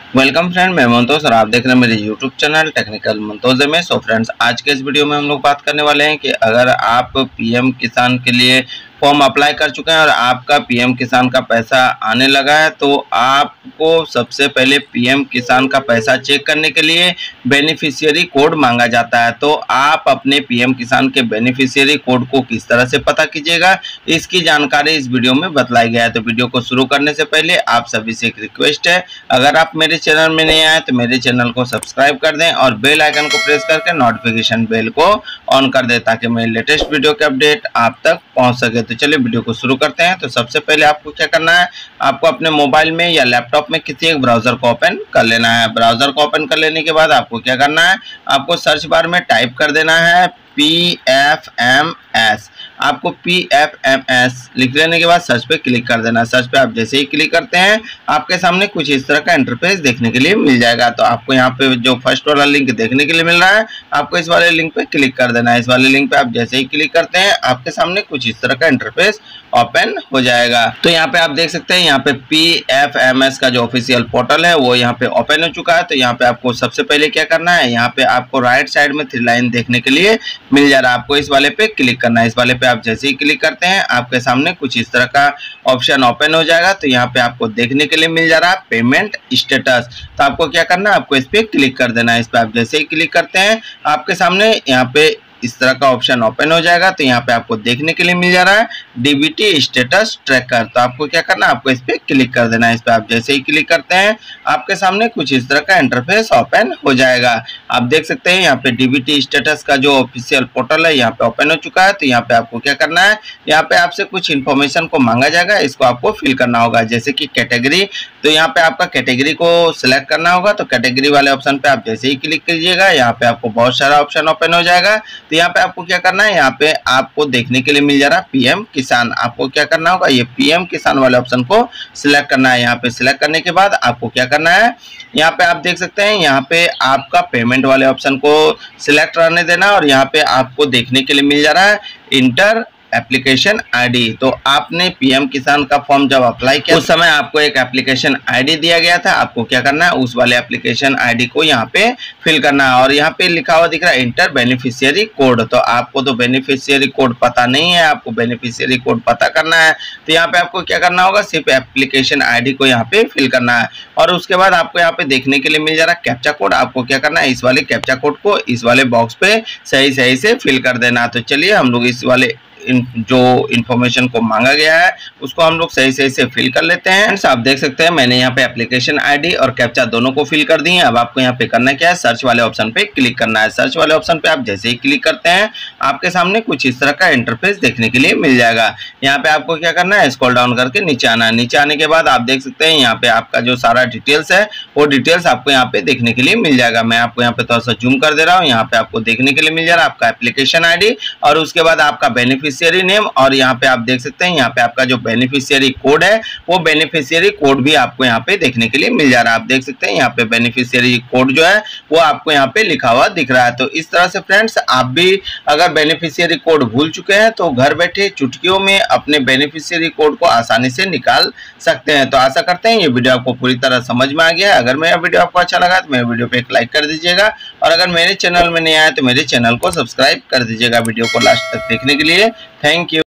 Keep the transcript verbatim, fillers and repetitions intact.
Welcome friend, मैं मंतोष और आप देख रहे हैं मेरे यूट्यूब चैनल टेक्निकल मंतोष में। सो फ्रेंड्स, आज के इस वीडियो में हम लोग बात करने वाले हैं कि अगर आप पीएम किसान के लिए फॉर्म अप्लाई कर चुके हैं और आपका पीएम किसान का पैसा आने लगा है, तो आपको सबसे पहले पीएम किसान का पैसा चेक करने के लिए बेनिफिशियरी कोड मांगा जाता है। तो आप अपने पीएम किसान के बेनिफिशियरी कोड को किस तरह से पता कीजिएगा, इसकी जानकारी इस वीडियो में बतलाई गया है। तो वीडियो को शुरू करने से पहले आप सभी से एक रिक्वेस्ट है, अगर आप मेरे चैनल में नहीं आए तो मेरे चैनल को सब्सक्राइब कर दें और बेल आइकन को प्रेस करके नोटिफिकेशन बेल को ऑन कर दें ताकि मेरे लेटेस्ट वीडियो के अपडेट आप तक पहुंच सके। तो चलिए वीडियो को शुरू करते हैं। तो सबसे पहले आपको क्या करना है, आपको अपने मोबाइल में या लैपटॉप में किसी एक ब्राउजर को ओपन कर लेना है। ब्राउजर को ओपन कर लेने के बाद आपको क्या करना है, आपको सर्च बार में टाइप कर देना है पी एफ एम एस। आपको पी एफ एम एस लिख लेने के बाद सर्च पे क्लिक कर देना। सर्च पे आप जैसे ही क्लिक करते हैं आपके सामने कुछ इस तरह का इंटरफेस देखने के लिए मिल जाएगा। तो आपको यहाँ पे जो फर्स्ट वाला लिंक देखने के लिए मिल रहा है, आपको इस वाले लिंक पे क्लिक कर देना है। इस वाले लिंक पे आप जैसे ही क्लिक करते हैं आपके सामने कुछ इस तरह का इंटरफेस ओपन हो जाएगा। तो यहाँ पे आप देख सकते हैं, यहाँ पे पी एफ एम एस का जो ऑफिशियल पोर्टल है वो यहाँ पे ओपन हो चुका है। तो यहाँ पे आपको सबसे पहले क्या करना है, यहाँ पे आपको राइट साइड में थ्री लाइन देखने के लिए मिल जा रहा है, आपको इस वाले पे क्लिक करना है। इस वाले पे आप जैसे ही क्लिक करते हैं आपके सामने कुछ इस तरह का ऑप्शन ओपन हो जाएगा। तो यहाँ पे आपको देखने के लिए मिल जा रहा है पेमेंट स्टेटस। तो आपको क्या करना है, आपको इस पे क्लिक कर देना है। इस पे आप जैसे ही क्लिक करते हैं आपके सामने यहाँ पे इस तरह का ऑप्शन ओपन हो जाएगा। तो यहाँ पे आपको देखने के लिए मिल जा रहा है डीबीटी स्टेटस ट्रैकर। तो आपको क्या करना है, आपको इस पे क्लिक कर देना है। इस पे आप जैसे ही क्लिक करते हैं आपके सामने कुछ इस तरह का इंटरफेस ओपन हो जाएगा। आप देख सकते हैं यहाँ पे डीबीटी स्टेटस का जो ऑफिशियल पोर्टल है यहाँ पे ओपन हो चुका है। तो यहाँ पे आपको क्या करना है, यहाँ पे आपसे कुछ इन्फॉर्मेशन को मांगा जाएगा, इसको आपको फिल करना होगा। जैसे कि कैटेगरी, तो यहाँ पे आपका कैटेगरी को सिलेक्ट करना होगा। तो कैटेगरी वाले ऑप्शन पे आप जैसे ही क्लिक कीजिएगा यहाँ पे आपको बहुत सारा ऑप्शन ओपन हो जाएगा। तो यहाँ पे आपको क्या करना है, यहाँ पे आपको देखने के लिए मिल जा रहा है पीएम किसान। आपको क्या करना होगा, ये पीएम किसान वाले ऑप्शन को सिलेक्ट करना है। यहाँ पे सिलेक्ट करने के बाद आपको क्या करना है, यहाँ पे आप देख सकते हैं यहाँ पे आपका पेमेंट वाले ऑप्शन को सिलेक्ट रहने देना और यहाँ पे आपको देखने के लिए मिल जा रहा है इंटर एप्लीकेशन आईडी। तो आपने पीएम किसान का फॉर्म जब अप्लाई किया उस समय आपको एक एप्लीकेशन आईडी दिया गया था। आपको क्या करना है, उस वाले एप्लीकेशन आईडी को यहाँ पे फिल करना है और यहाँ पे लिखा हुआ दिख रहा है इंटर बेनिफिशियरी कोड। तो आपको तो बेनिफिशियरी कोड पता नहीं है, आपको बेनिफिशियरी कोड पता करना है। तो यहाँ पे आपको क्या करना होगा, सिर्फ एप्लीकेशन आईडी को यहाँ पे फिल करना है और उसके बाद आपको यहाँ पे देखने के लिए मिल जा रहा है कैप्चा कोड। आपको क्या करना है, इस वाले कैप्चा कोड को इस वाले बॉक्स पे सही सही से फिल कर देना। तो चलिए हम लोग इस वाले इन जो इन्फॉर्मेशन को मांगा गया है उसको हम लोग सही सही से फिल कर लेते हैं। फ्रेंड्स, आप देख सकते हैं मैंने यहाँ पे एप्लीकेशन आईडी और कैप्चा दोनों को फिल कर दिए। अब आपको यहाँ पे करना क्या है, सर्च वाले ऑप्शन पे क्लिक करना है। सर्च वाले ऑप्शन पे आप जैसे ही क्लिक करते हैं आपके सामने कुछ इस तरह का इंटरफेस देखने के लिए मिल जाएगा। यहाँ पे आपको क्या करना है, स्क्रॉल डाउन करके नीचे आना है। नीचे आने के बाद आप देख सकते हैं यहाँ पे आपका जो सारा डिटेल्स है वो डिटेल्स आपको यहाँ पे देखने के लिए मिल जाएगा। मैं आपको यहाँ पे थोड़ा सा जूम कर दे रहा हूँ। यहाँ पे आपको देखने के लिए मिल जा रहा है आपका एप्लीकेशन आईडी और उसके बाद आपका बेनिफिशियरी नेम और यहाँ पे आप देख सकते हैं यहाँ पे आपका जो बेनिफिशियरी कोड है वो बेनिफिशियरी कोड भी आपको यहाँ पे देखने के लिए मिल जा रहा है। आप देख सकते हैं यहाँ पे बेनिफिशियरी कोड जो है वो आपको यहाँ पे लिखा हुआ दिख रहा है। तो इस तरह से फ्रेंड्स, आप भी अगर बेनिफिशियरी कोड भूल चुके हैं तो घर बैठे चुटकियों में अपने बेनिफिशियरी कोड को आसानी से निकाल सकते हैं। तो आशा करते हैं ये वीडियो आपको पूरी तरह समझ में आ गया। अगर मेरा वीडियो आपको अच्छा लगा तो मेरे वीडियो पे एक लाइक कर दीजिएगा और अगर मेरे चैनल में नहीं आया तो मेरे चैनल को सब्सक्राइब कर दीजिएगा। वीडियो को लास्ट तक देखने के लिए थैंक यू।